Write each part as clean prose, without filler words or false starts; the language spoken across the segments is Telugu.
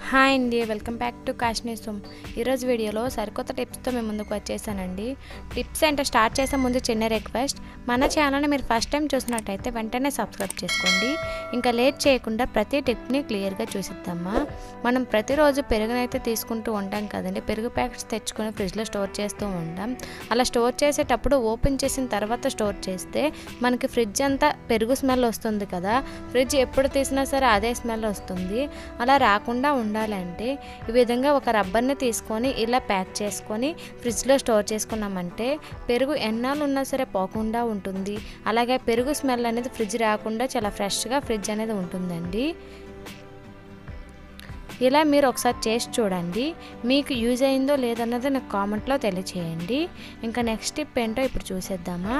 హాయ్ అండి, వెల్కమ్ బ్యాక్ టు కాశ్మీర్ సోమ్. ఈరోజు వీడియోలో సరికొత్త టిప్స్తో మేము ముందుకు వచ్చేసానండి. టిప్స్ అంటే స్టార్ట్ చేసే ముందు చిన్న రిక్వెస్ట్, మన ఛానల్ని మీరు ఫస్ట్ టైం చూసినట్టయితే వెంటనే సబ్స్క్రైబ్ చేసుకోండి. ఇంకా లేట్ చేయకుండా ప్రతి టిప్ని క్లియర్గా చూసిద్దామా. మనం ప్రతిరోజు పెరుగునైతే తీసుకుంటూ ఉంటాం కదండి. పెరుగు ప్యాకెట్స్ తెచ్చుకొని ఫ్రిడ్జ్లో స్టోర్ చేస్తూ ఉంటాం. అలా స్టోర్ చేసేటప్పుడు ఓపెన్ చేసిన తర్వాత స్టోర్ చేస్తే మనకి ఫ్రిడ్జ్ అంతా పెరుగు స్మెల్ వస్తుంది కదా. ఫ్రిడ్జ్ ఎప్పుడు తీసినా సరే అదే స్మెల్ వస్తుంది. అలా రాకుండా ఉండాలంటే ఈ విధంగా ఒక రబ్బర్ని తీసుకొని ఇలా ప్యాక్ చేసుకొని ఫ్రిడ్జ్లో స్టోర్ చేసుకున్నామంటే పెరుగు ఎన్నాళ్ళు ఉన్నా సరే పోకుండా ఉంటుంది. అలాగే పెరుగు స్మెల్ అనేది ఫ్రిడ్జ్ రాకుండా చాలా ఫ్రెష్గా ఫ్రిడ్జ్ అనేది ఉంటుందండి. ఇలా మీరు ఒకసారి చేసి చూడండి. మీకు యూజ్ అయిందో లేదన్నది నాకు కామెంట్లో తెలియచేయండి. ఇంకా నెక్స్ట్ టిప్ ఏంటో ఇప్పుడు చూసేద్దామా.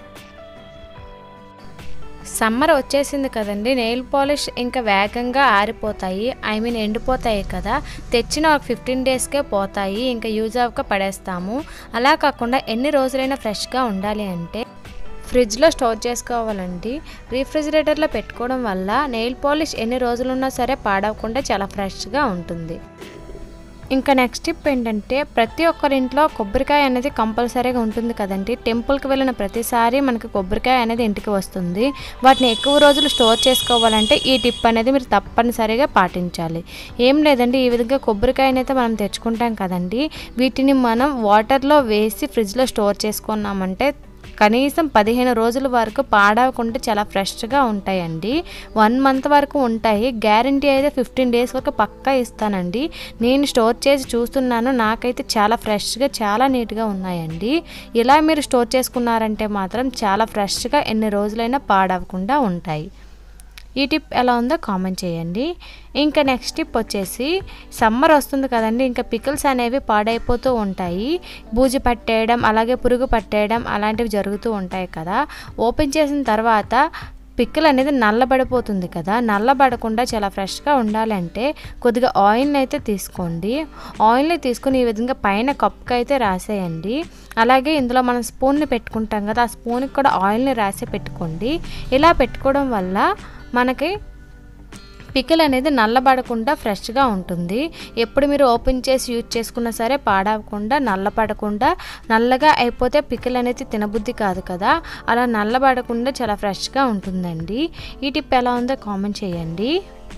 సమ్మర్ వచ్చేసింది కదండి. నెయిల్ పాలిష్ ఇంకా వేగంగా ఆరిపోతాయి, ఎండిపోతాయి కదా. తెచ్చిన ఒక 15 డేస్కే పోతాయి, ఇంకా యూజ్ అవ్వక పడేస్తాము. అలా కాకుండా ఎన్ని రోజులైనా ఫ్రెష్గా ఉండాలి అంటే ఫ్రిడ్జ్లో స్టోర్ చేసుకోవాలండి. రీఫ్రిజిరేటర్లో పెట్టుకోవడం వల్ల నెయిల్ పాలిష్ ఎన్ని రోజులున్నా సరే పాడవకుండా చాలా ఫ్రెష్గా ఉంటుంది. ఇంకా నెక్స్ట్ టిప్ ఏంటంటే ప్రతి ఒక్కరింట్లో కొబ్బరికాయ అనేది కంపల్సరీగా ఉంటుంది కదండి. టెంపుల్కి వెళ్ళిన ప్రతిసారి మనకి కొబ్బరికాయ అనేది ఇంటికి వస్తుంది. వాటిని ఎక్కువ రోజులు స్టోర్ చేసుకోవాలంటే ఈ టిప్ అనేది మీరు తప్పనిసరిగా పాటించాలి. ఏం లేదండి, ఈ విధంగా కొబ్బరికాయని అయితే మనం తెచ్చుకుంటాం కదండి. వీటిని మనం వాటర్లో వేసి ఫ్రిడ్జ్లో స్టోర్ చేసుకున్నామంటే కనీసం 15 రోజుల వరకు పాడవకుండా చాలా ఫ్రెష్గా ఉంటాయండి. 1 మంత్ వరకు ఉంటాయి. గ్యారంటీ అయితే 15 డేస్ వరకు పక్కా ఇస్తానండి. నేను స్టోర్ చేసి చూస్తున్నాను, నాకైతే చాలా ఫ్రెష్గా చాలా నీట్గా ఉన్నాయండి. ఇలా మీరు స్టోర్ చేసుకున్నారంటే మాత్రం చాలా ఫ్రెష్గా ఎన్ని రోజులైనా పాడవకుండా ఉంటాయి. ఈ టిప్ ఎలా ఉందో కామెంట్ చేయండి. ఇంకా నెక్స్ట్ టిప్ వచ్చేసి సమ్మర్ వస్తుంది కదండి. ఇంకా పికిల్స్ అనేవి పాడైపోతూ ఉంటాయి. బూజు పట్టేయడం అలాగే పురుగు పట్టేయడం అలాంటివి జరుగుతూ ఉంటాయి కదా. ఓపెన్ చేసిన తర్వాత పికిల్ అనేది నల్లబడిపోతుంది కదా. నల్లబడకుండా చాలా ఫ్రెష్గా ఉండాలంటే కొద్దిగా ఆయిల్ని అయితే తీసుకోండి. ఆయిల్ని తీసుకుని ఈ విధంగా పైన కప్కి అయితే రాసేయండి. అలాగే ఇందులో మనం స్పూన్ని పెట్టుకుంటాం కదా, ఆ స్పూన్కి కూడా ఆయిల్ని రాసి పెట్టుకోండి. ఇలా పెట్టుకోవడం వల్ల మనకి పికిల్ అనేది నల్లబడకుండా ఫ్రెష్గా ఉంటుంది. ఎప్పుడు మీరు ఓపెన్ చేసి యూజ్ చేసుకున్నా సరే పాడవకుండా నల్లబడకుండా, నల్లగా అయిపోతే పికిల్ అనేది తినబుద్ధి కాదు కదా. అలా నల్లబడకుండా చాలా ఫ్రెష్గా ఉంటుందండి. ఈ టిప్ ఎలా ఉందో కామెంట్ చేయండి.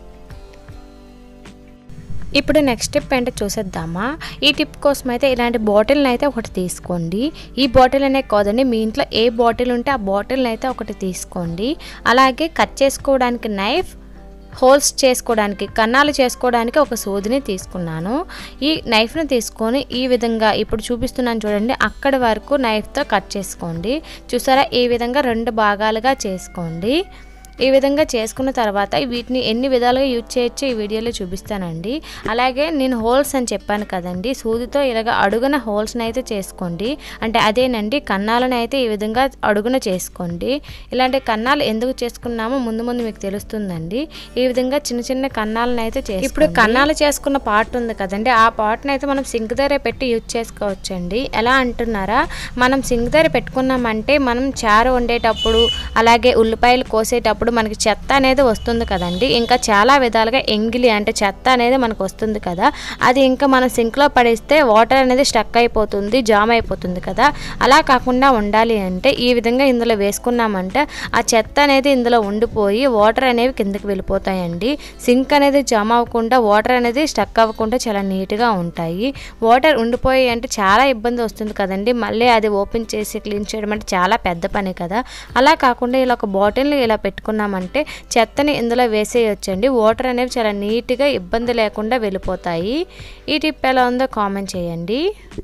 ఇప్పుడు నెక్స్ట్ టిప్ ఏంటో చూసేద్దామా. ఈ టిప్ కోసం అయితే ఇలాంటి బాటిల్ని అయితే ఒకటి తీసుకోండి. ఈ బాటిల్ అనే కాదండి, మీ ఇంట్లో ఏ బాటిల్ ఉంటే ఆ బాటిల్ని అయితే ఒకటి తీసుకోండి. అలాగే కట్ చేసుకోవడానికి నైఫ్, హోల్స్ చేసుకోవడానికి కన్నాలు చేసుకోవడానికి ఒక సూదిని తీసుకున్నాను. ఈ నైఫ్ని తీసుకొని ఈ విధంగా ఇప్పుడు చూపిస్తున్నాను చూడండి, అక్కడి వరకు నైఫ్తో కట్ చేసుకోండి. చూసారా, ఈ విధంగా 2 భాగాలుగా చేసుకోండి. ఈ విధంగా చేసుకున్న తర్వాత వీటిని ఎన్ని విధాలుగా యూజ్ చేయొచ్చు ఈ వీడియోలో చూపిస్తానండి. అలాగే నేను హోల్స్ అని చెప్పాను కదండి, సూదితో ఇలాగ అడుగున హోల్స్ని అయితే చేసుకోండి. అంటే అదేనండి, కన్నాలను అయితే ఈ విధంగా అడుగున చేసుకోండి. ఇలాంటి కన్నాలు ఎందుకు చేసుకున్నామో ముందు మీకు తెలుస్తుందండి. ఈ విధంగా చిన్న చిన్న కన్నాలను అయితే చేసుకోండి. ఇప్పుడు కన్నాలు చేసుకున్న పార్ట్ ఉంది కదండి, ఆ పార్ట్ని అయితే మనం సింక్ దగ్గర పెట్టి యూజ్ చేసుకోవచ్చండి. ఎలా అంటున్నారా, మనం సింక్ దగ్గర పెట్టుకున్నామంటే మనం చారు వండేటప్పుడు అలాగే ఉల్లిపాయలు కోసేటప్పుడు మనకి చెత్త అనేది వస్తుంది కదండి. ఇంకా చాలా విధాలుగా ఎంగిలి అంటే చెత్త అనేది మనకు వస్తుంది కదా. అది ఇంకా మనం సింక్లో పడేస్తే వాటర్ అనేది స్టక్ అయిపోతుంది, జామ్ అయిపోతుంది కదా. అలా కాకుండా ఉండాలి అంటే ఈ విధంగా ఇందులో వేసుకున్నామంటే ఆ చెత్త అనేది ఇందులో ఉండిపోయి వాటర్ అనేవి కిందకి వెళ్ళిపోతాయండి. సింక్ అనేది జామ్ అవ్వకుండా, వాటర్ అనేది స్టక్ అవ్వకుండా చాలా నీట్గా ఉంటాయి. వాటర్ ఉండిపోయి అంటే చాలా ఇబ్బంది వస్తుంది కదండి. మళ్ళీ అది ఓపెన్ చేసి క్లీన్ చేయడం అంటే చాలా పెద్ద పని కదా. అలా కాకుండా ఇలా ఒక బాటిల్ని ఇలా పెట్టుకున్నామంటే చెత్తని ఇందులో వేసేయొచ్చండి. వాటర్ అనేవి చాలా నీట్గా ఇబ్బంది లేకుండా వెళ్ళిపోతాయి. ఈ టిప్ ఎలా ఉందో కామెంట్ చేయండి.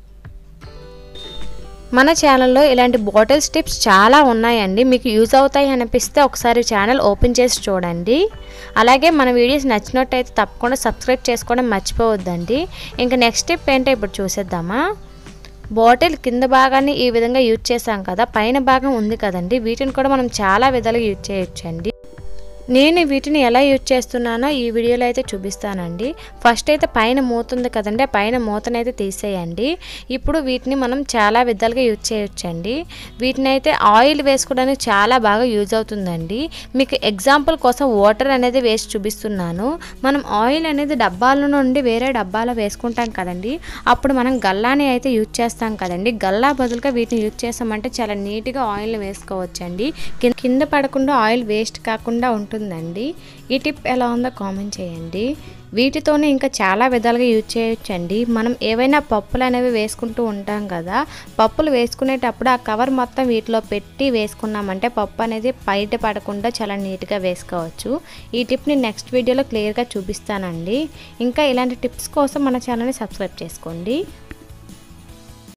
మన ఛానల్లో ఇలాంటి బాటిల్స్ టిప్స్ చాలా ఉన్నాయండి. మీకు యూజ్ అవుతాయి అనిపిస్తే ఒకసారి ఛానల్ ఓపెన్ చేసి చూడండి. అలాగే మన వీడియోస్ నచ్చినట్టయితే తప్పకుండా సబ్స్క్రైబ్ చేసుకోవడం మర్చిపోవద్దండి. ఇంకా నెక్స్ట్ టిప్ ఏంటో ఇప్పుడు చూసేద్దామా. బాటిల్ కింద భాగాన్ని ఈ విధంగా యూజ్ చేసాం కదా, పైన భాగం ఉంది కదండి, వీటిని కూడా మనం చాలా విధాలుగా యూజ్ చేయొచ్చండి. నేను వీటిని ఎలా యూజ్ చేస్తున్నానో ఈ వీడియోలో అయితే చూపిస్తానండి. ఫస్ట్ అయితే పైన మూత ఉంది కదండి, ఆ పైన మూతనైతే తీసేయండి. ఇప్పుడు వీటిని మనం చాలా విధాలుగా యూజ్ చేయొచ్చండి. వీటిని అయితే ఆయిల్ వేసుకోవడానికి చాలా బాగా యూజ్ అవుతుందండి. మీకు ఎగ్జాంపుల్ కోసం వాటర్ అనేది వేసి చూపిస్తున్నాను. మనం ఆయిల్ అనేది డబ్బాల నుండి వేరే డబ్బాలో వేసుకుంటాం కదండి, అప్పుడు మనం గల్లాని అయితే యూజ్ చేస్తాం కదండి. గల్లా బదులుగా వీటిని యూజ్ చేస్తామంటే చాలా నీట్గా ఆయిల్ వేసుకోవచ్చండి. కింద పడకుండా ఆయిల్ వేస్ట్ కాకుండా ఉంటుందండి. ఈ టిప్ ఎలా ఉందో కామెంట్ చేయండి. వీటితోనే ఇంకా చాలా విధాలుగా యూజ్ చేయొచ్చండి. మనం ఏవైనా పప్పులు అనేవి వేసుకుంటూ ఉంటాం కదా, పప్పులు వేసుకునేటప్పుడు ఆ కవర్ మొత్తం వీటిలో పెట్టి వేసుకున్నామంటే పప్పు అనేది బయట పడకుండా చాలా నీట్గా వేసుకోవచ్చు. ఈ టిప్ని నెక్స్ట్ వీడియోలో క్లియర్గా చూపిస్తానండి. ఇంకా ఇలాంటి టిప్స్ కోసం మన ఛానల్ని సబ్స్క్రైబ్ చేసుకోండి.